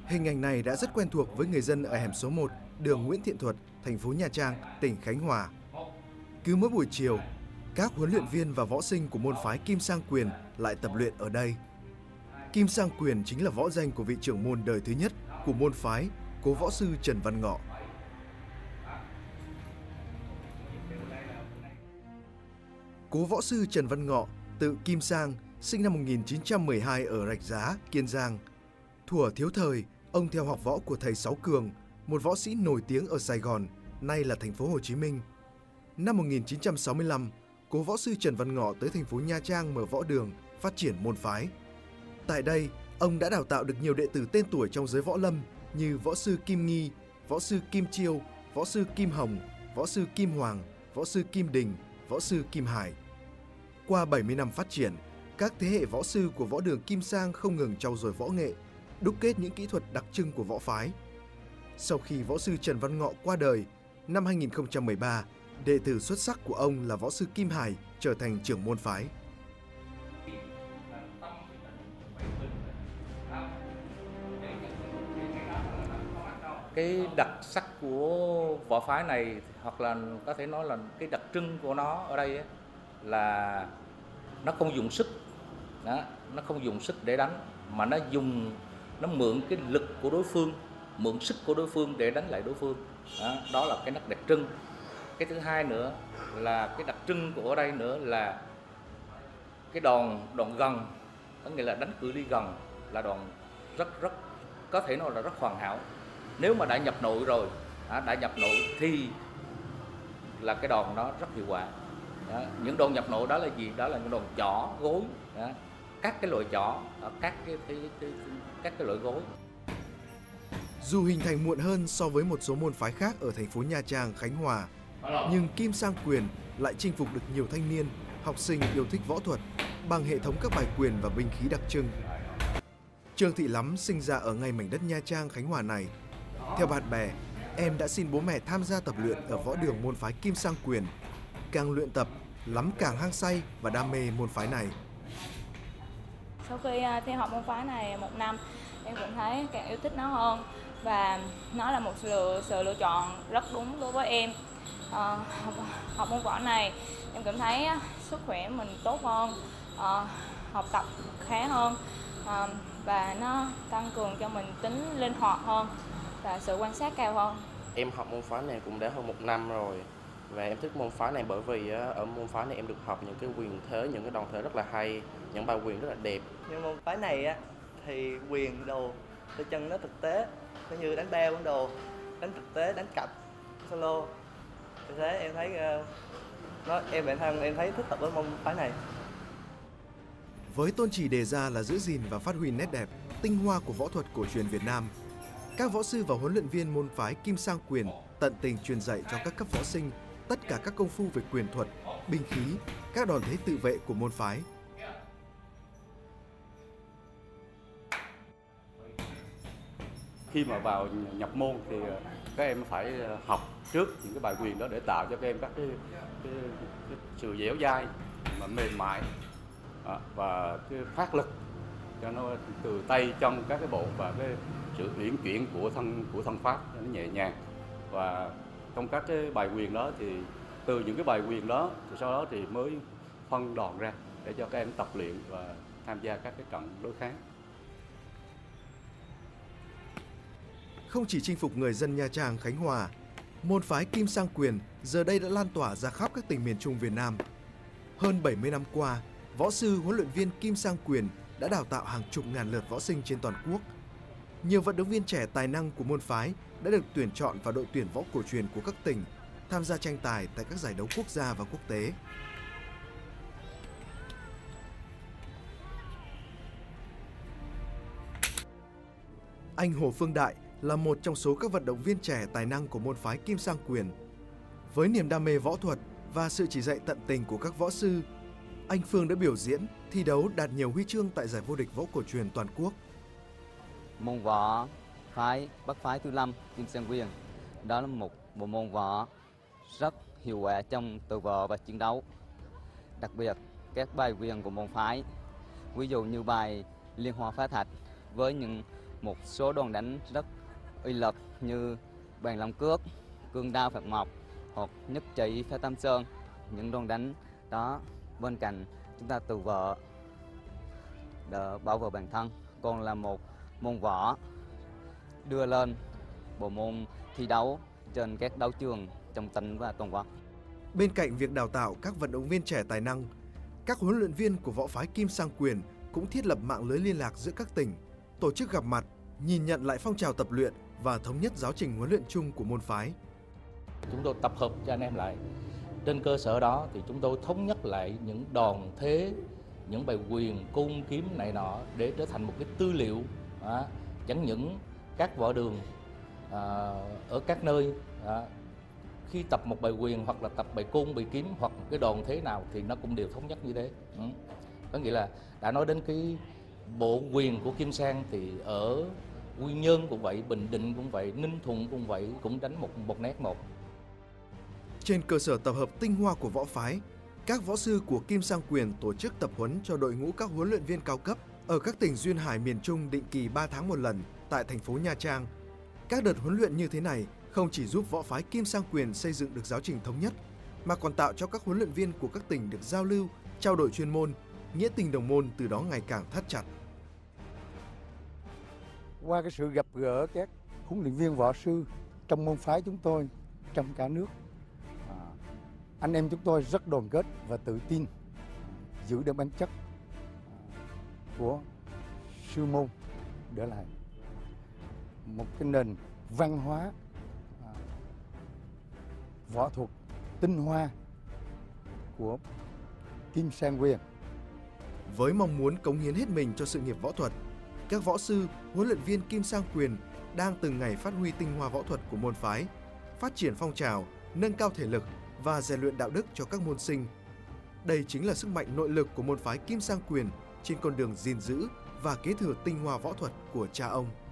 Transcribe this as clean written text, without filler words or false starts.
Hình ảnh này đã rất quen thuộc với người dân ở hẻm số 1, đường Nguyễn Thiện Thuật, thành phố Nha Trang, tỉnh Khánh Hòa. Cứ mỗi buổi chiều, các huấn luyện viên và võ sinh của môn phái Kim Sang Quyền lại tập luyện ở đây. Kim Sang Quyền chính là võ danh của vị trưởng môn đời thứ nhất của môn phái, cố võ sư Trần Văn Ngọ. Cố võ sư Trần Văn Ngọ, tự Kim Sang, sinh năm 1912 ở Rạch Giá, Kiên Giang. Thuở thiếu thời, ông theo học võ của thầy Sáu Cường, một võ sĩ nổi tiếng ở Sài Gòn, nay là thành phố Hồ Chí Minh. Năm 1965, cố võ sư Trần Văn Ngọ tới thành phố Nha Trang mở võ đường, phát triển môn phái. Tại đây, ông đã đào tạo được nhiều đệ tử tên tuổi trong giới võ lâm như võ sư Kim Nghi, võ sư Kim Chiêu, võ sư Kim Hồng, võ sư Kim Hoàng, võ sư Kim Đình, võ sư Kim Hải. Qua 70 năm phát triển, các thế hệ võ sư của võ đường Kim Sang không ngừng trau dồi võ nghệ, đúc kết những kỹ thuật đặc trưng của võ phái. Sau khi võ sư Trần Văn Ngọ qua đời, năm 2013, đệ tử xuất sắc của ông là võ sư Kim Hải trở thành trưởng môn phái. Cái đặc sắc của võ phái này, hoặc là có thể nói là cái đặc trưng của nó ở đây ấy, là nó không dùng sức, nó không dùng sức để đánh, mà nó mượn cái lực của đối phương, mượn sức của đối phương để đánh lại đối phương. Đó là cái đặc trưng. Cái thứ hai nữa là cái đặc trưng của ở đây nữa là cái đòn gần, có nghĩa là đánh cự ly gần là đòn rất có thể nói là rất hoàn hảo. Nếu mà đã nhập nội rồi, đã nhập nội thì là cái đòn nó rất hiệu quả. Những đòn nhập nội đó là gì? Đó là những đòn chỏ, gối, các cái loại chỏ, các cái loại gối. Dù hình thành muộn hơn so với một số môn phái khác ở thành phố Nha Trang, Khánh Hòa, nhưng Kim Sang Quyền lại chinh phục được nhiều thanh niên, học sinh yêu thích võ thuật bằng hệ thống các bài quyền và binh khí đặc trưng. Trương Thị Lắm sinh ra ở ngay mảnh đất Nha Trang, Khánh Hòa này. Theo bạn bè, em đã xin bố mẹ tham gia tập luyện ở võ đường môn phái Kim Sang Quyền. Càng luyện tập, Lắm càng hăng say và đam mê môn phái này. Sau khi theo học môn phái này 1 năm, em cũng thấy càng yêu thích nó hơn và nó là một sự lựa chọn rất đúng đối với em. Học môn võ này em cảm thấy sức khỏe mình tốt hơn, học tập khá hơn và nó tăng cường cho mình tính linh hoạt hơn và sự quan sát cao hơn. Em học môn phái này cũng đã hơn 1 năm rồi và em thích môn phái này bởi vì ở môn phái này em được học những cái quyền thế, những cái đòn thế rất là hay, những bài quyền rất là đẹp. Nhưng môn phái này thì quyền đồ tay chân nó thực tế, nó như đánh beo đồ, đánh thực tế, đánh cặp, solo. Vì thế em thấy em thấy thích hợp với môn phái này. Với tôn chỉ đề ra là giữ gìn và phát huy nét đẹp, tinh hoa của võ thuật cổ truyền Việt Nam, các võ sư và huấn luyện viên môn phái Kim Sang Quyền tận tình truyền dạy cho các cấp võ sinh tất cả các công phu về quyền thuật, binh khí, các đòn thế tự vệ của môn phái. Khi mà vào nhập môn thì các em phải học trước những cái bài quyền đó để tạo cho các em các cái sự dẻo dai mà mềm mại và cái phát lực cho nó từ tay chân các cái bộ và cái sự uyển chuyển của thân pháp cho nó nhẹ nhàng. Và trong các cái bài quyền đó thì từ những cái bài quyền đó thì sau đó thì mới phân đòn ra để cho các em tập luyện và tham gia các cái trận đối kháng. Không chỉ chinh phục người dân Nha Trang, Khánh Hòa, môn phái Kim Sang Quyền giờ đây đã lan tỏa ra khắp các tỉnh miền Trung Việt Nam. Hơn 70 năm qua, võ sư huấn luyện viên Kim Sang Quyền đã đào tạo hàng chục ngàn lượt võ sinh trên toàn quốc. Nhiều vận động viên trẻ tài năng của môn phái đã được tuyển chọn vào đội tuyển võ cổ truyền của các tỉnh, tham gia tranh tài tại các giải đấu quốc gia và quốc tế. Anh Hồ Phương Đại là một trong số các vận động viên trẻ tài năng của môn phái Kim Sang Quyền. Với niềm đam mê võ thuật và sự chỉ dạy tận tình của các võ sư, anh Phương đã biểu diễn, thi đấu đạt nhiều huy chương tại giải vô địch võ cổ truyền toàn quốc. Môn võ phái Bắc phái Thứ Lâm Kim Sang Quyền đó là một bộ môn võ rất hiệu quả trong tự võ và chiến đấu. Đặc biệt các bài quyền của môn phái, ví dụ như bài Liên Hoa Phá Thạch với những một số đòn đánh rất uy lực như bàn long cước, cương đao Phật Mộc hoặc nhất chỉ Phá Tam Sơn. Những đòn đánh đó bên cạnh chúng ta tự vệ để bảo vệ bản thân, còn là một môn võ đưa lên bộ môn thi đấu trên các đấu trường trong tỉnh và toàn quốc. Bên cạnh việc đào tạo các vận động viên trẻ tài năng, các huấn luyện viên của võ phái Kim Sang Quyền cũng thiết lập mạng lưới liên lạc giữa các tỉnh, tổ chức gặp mặt, nhìn nhận lại phong trào tập luyện và thống nhất giáo trình huấn luyện chung của môn phái. Chúng tôi tập hợp cho anh em lại. Trên cơ sở đó thì chúng tôi thống nhất lại những đòn thế, những bài quyền, cung, kiếm này nọ để trở thành một cái tư liệu chẳng những các võ đường ở các nơi khi tập một bài quyền hoặc là tập bài cung, bài kiếm hoặc cái đòn thế nào thì nó cũng đều thống nhất như thế. Có nghĩa là đã nói đến cái bộ quyền của Kim Sang thì ở Quy Nhơn cũng vậy, Bình Định cũng vậy, Ninh Thuận cũng vậy, cũng đánh một nét một. Trên cơ sở tập hợp tinh hoa của võ phái, các võ sư của Kim Sang Quyền tổ chức tập huấn cho đội ngũ các huấn luyện viên cao cấp ở các tỉnh duyên hải miền Trung định kỳ 3 tháng một lần tại thành phố Nha Trang. Các đợt huấn luyện như thế này không chỉ giúp võ phái Kim Sang Quyền xây dựng được giáo trình thống nhất, mà còn tạo cho các huấn luyện viên của các tỉnh được giao lưu, trao đổi chuyên môn, nghĩa tình đồng môn từ đó ngày càng thắt chặt. Qua cái sự gặp gỡ các huấn luyện viên võ sư trong môn phái chúng tôi, trong cả nước, anh em chúng tôi rất đoàn kết và tự tin giữ được bản chất của sư môn, để lại một cái nền văn hóa võ thuật tinh hoa của Kim Sang Quyền. Với mong muốn cống hiến hết mình cho sự nghiệp võ thuật, các võ sư, huấn luyện viên Kim Sang Quyền đang từng ngày phát huy tinh hoa võ thuật của môn phái, phát triển phong trào, nâng cao thể lực và rèn luyện đạo đức cho các môn sinh. Đây chính là sức mạnh nội lực của môn phái Kim Sang Quyền trên con đường gìn giữ và kế thừa tinh hoa võ thuật của cha ông.